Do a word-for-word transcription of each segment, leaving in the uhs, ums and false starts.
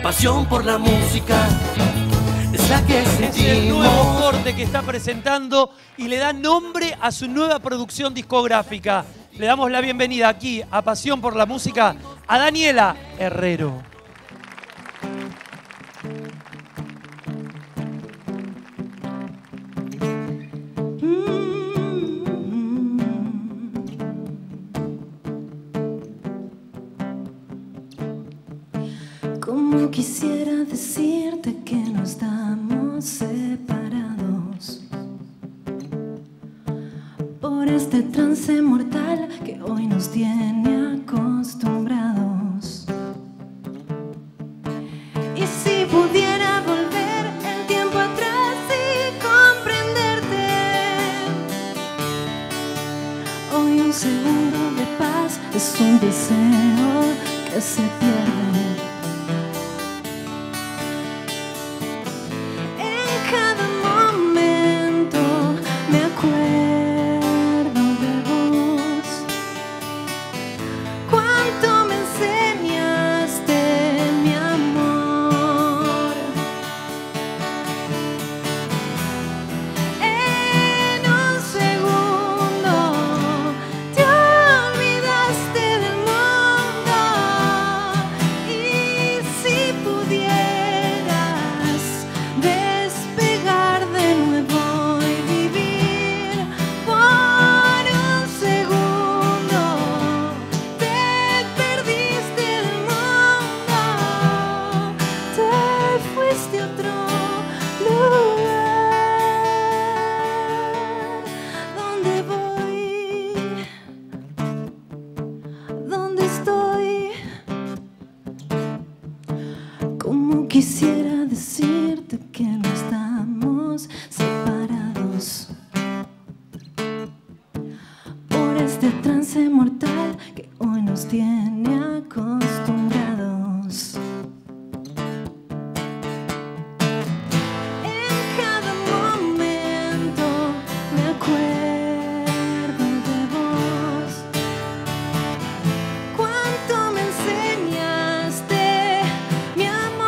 Pasión por la música es la que sentimos. Es el nuevo corte que está presentando y le da nombre a su nueva producción discográfica. Le damos la bienvenida aquí a Pasión por la Música a Daniela Herrero. Como quisiera decirte que no estamos separados por este trance mortal que hoy nos tiene acostumbrados. Y si pudiera volver el tiempo atrás y comprenderte, hoy un segundo de paz es un deseo que se pierde. Quisiera decirte que no estamos separados por este trance mortal que hoy nos tiene acostumbrados. En cada momento me acuerdo de vos. Cuánto me enseñaste, mi amor.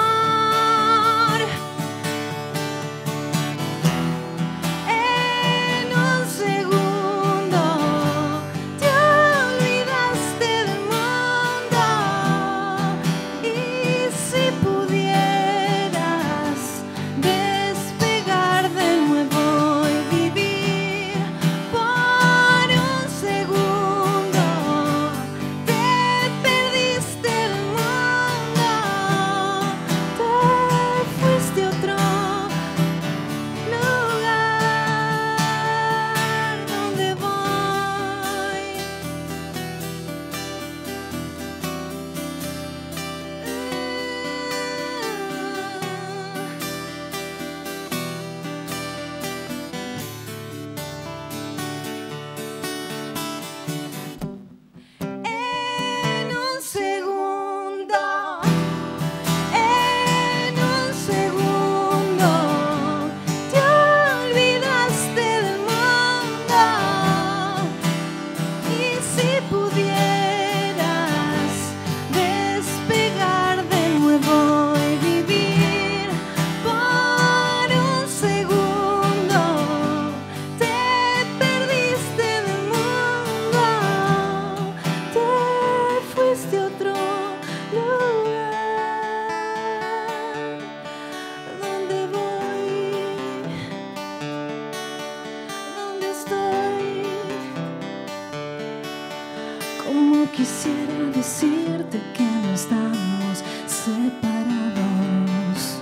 Como quisiera decirte que no estamos separados.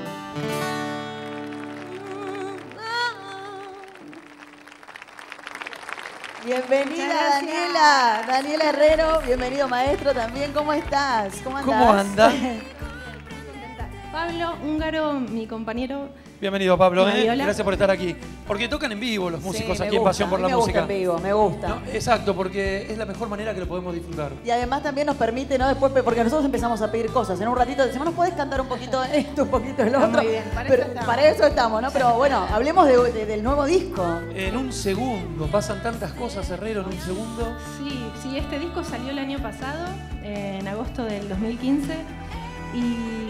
Bienvenida Daniela, Daniela Herrero, bienvenido maestro también, ¿cómo estás? ¿Cómo andás? ¿Cómo anda? Pablo Húngaro, mi compañero. Bienvenido, Pablo. ¿eh? Mariola. Gracias por estar aquí. Porque tocan en vivo los músicos Sí, aquí en gusta, Pasión por a la mí me Música. gusta en vivo, me gusta. No, exacto, porque es la mejor manera que lo podemos disfrutar. Y además también nos permite, ¿no? Después, porque nosotros empezamos a pedir cosas. En un ratito decimos, ¿nos podés cantar un poquito de esto, un poquito de lo Está otro? muy bien, para Pero eso estamos. para eso estamos, ¿no? Pero bueno, hablemos de- de- del nuevo disco. En un segundo, pasan tantas cosas, Herrero, en un segundo. Sí, sí, este disco salió el año pasado, eh, en agosto del dos mil quince, y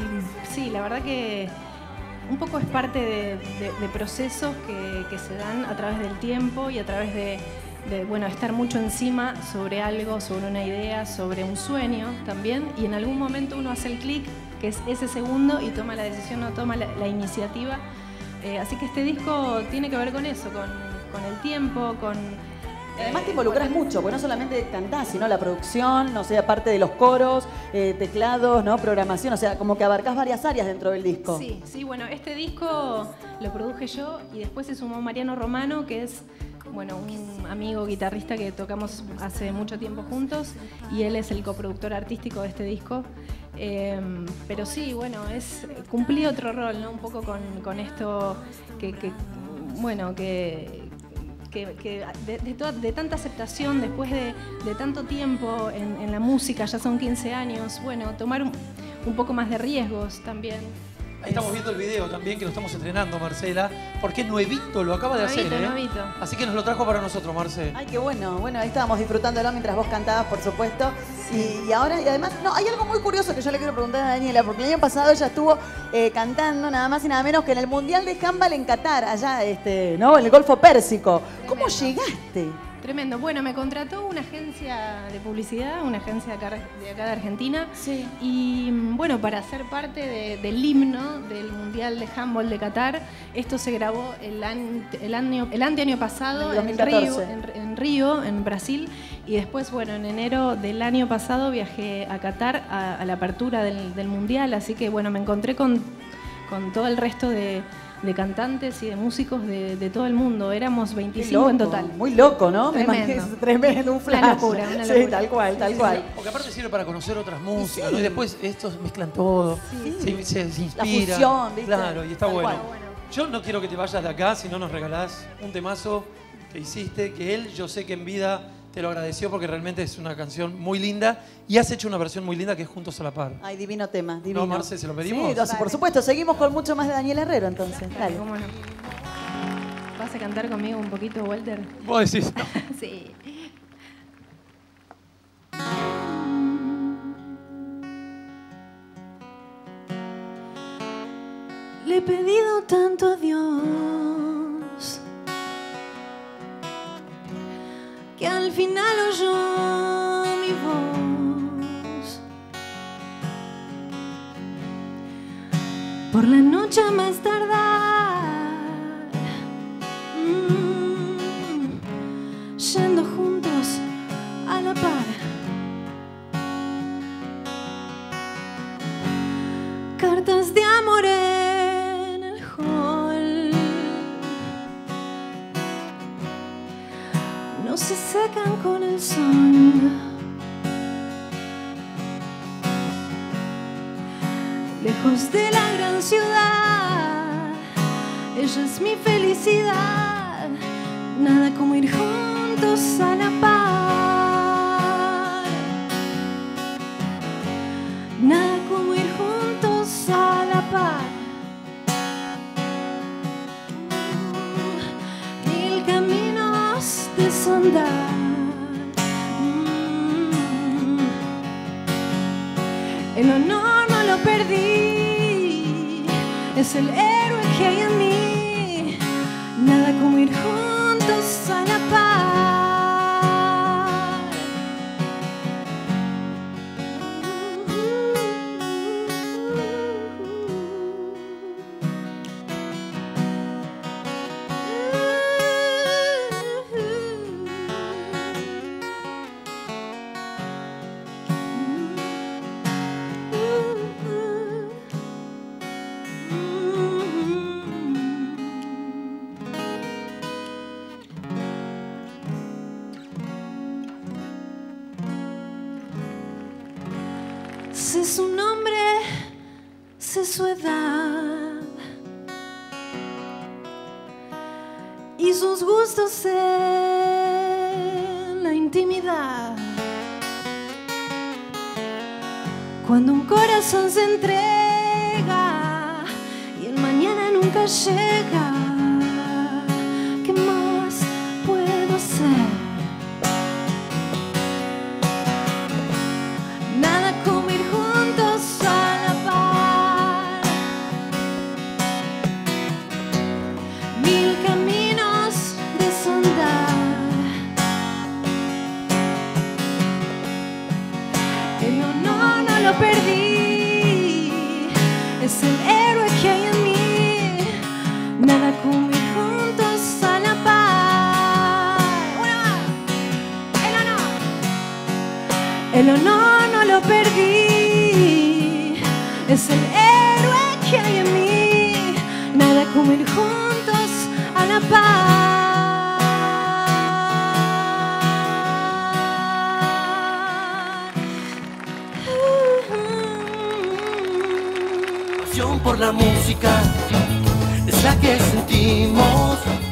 sí, la verdad que un poco es parte de, de, de procesos que, que se dan a través del tiempo y a través de, de bueno, estar mucho encima sobre algo, sobre una idea, sobre un sueño también, y en algún momento uno hace el clic, que es ese segundo, y toma la decisión o toma la, la iniciativa. Eh, así que este disco tiene que ver con eso, con, con el tiempo, con... Además te involucras mucho, porque no solamente cantás, sino la producción, no sé, aparte de los coros, eh, teclados, ¿no? Programación, o sea, como que abarcás varias áreas dentro del disco. Sí, sí, bueno, este disco lo produje yo y después se sumó Mariano Romano, que es, bueno, un amigo guitarrista que tocamos hace mucho tiempo juntos, y él es el coproductor artístico de este disco. Eh, pero sí, bueno, es cumplí otro rol, ¿no? Un poco con, con esto que, que, bueno, que... que, que de, de, toda, de tanta aceptación después de, de tanto tiempo en, en la música, ya son quince años, bueno, tomar un, un poco más de riesgos también. Ahí estamos viendo el video también, que lo estamos estrenando, Marcela, porque es nuevito, lo acaba de nuevito, hacer, ¿eh? Nuevito. Así que nos lo trajo para nosotros, Marce. Ay, qué bueno. Bueno, ahí estábamos disfrutándolo mientras vos cantabas, por supuesto. Sí. Y, y ahora, y además, no, hay algo muy curioso que yo le quiero preguntar a Daniela, porque el año pasado ella estuvo eh, cantando nada más y nada menos que en el Mundial de Handball en Qatar, allá, este, ¿no? En el Golfo Pérsico. ¿Cómo llegaste? Tremendo. Bueno, me contrató una agencia de publicidad, una agencia de acá de, acá de Argentina. Sí. Y bueno, para ser parte de, del himno del Mundial de Handball de Qatar, esto se grabó el, an, el, año, el anteaño pasado en Río, en, en Río, en Brasil. Y después, bueno, en enero del año pasado viajé a Qatar a, a la apertura del, del Mundial. Así que, bueno, me encontré con, con todo el resto de... de cantantes y de músicos de, de todo el mundo. Éramos veinticinco en total. Muy loco, ¿no? Tremendo. Me imagino, tremendo, un flash. Una locura, una locura. Sí, tal cual, tal sí, cual. sí. Porque aparte sirve para conocer otras músicas, Sí. ¿no? Y después estos mezclan todo, Sí. se, se, se La inspira. fusión, ¿viste? Claro, y está Tal bueno. cual. Yo no quiero que te vayas de acá si no nos regalás un temazo que hiciste, que él, yo sé que en vida te lo agradeció porque realmente es una canción muy linda y has hecho una versión muy linda que es Juntos a la Par. Ay, divino tema, divino. ¿No, Marce, se lo pedimos? Sí, dos, por supuesto. Seguimos con mucho más de Daniel Herrero, entonces. Dale. ¿Cómo no? ¿Vas a cantar conmigo un poquito, Walter? Vos decís, no. Sí. Le he pedido tanto a Dios que al final oyó mi voz. Por la noche a más tardar, mm, yendo juntos a la par. Cartas de amor en el hall no se secan con el sol. Lejos de la gran ciudad, ella es mi felicidad. Nada como ir juntos a la par. Nada como ir juntos a la par. Mil caminos desandar. El honor no lo perdí, es el héroe que hay en mí. Nada como ir juntos a la par. Sé su nombre, sé su edad y sus gustos en la intimidad. Cuando un corazón se entrega y el mañana nunca llega, ¿qué más puedo hacer? Nada como ir juntos a la par. lo perdí. Es el héroe que hay en mí. Nada como ir juntos a la paz. Una más. El honor. El honor no lo perdí. Es el héroe que hay en mí. Nada como ir juntos a la paz. Pasión por la música es la que sentimos.